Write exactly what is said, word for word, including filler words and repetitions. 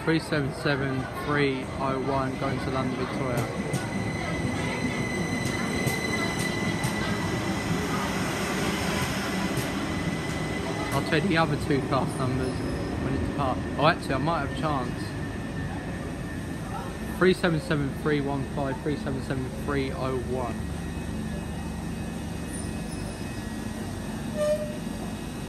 three seven seven three oh one going to London Victoria. I'll tell you the other two class numbers when it departs. Oh, actually, I might have a chance. three seven seven three one five, three seven seven three oh one.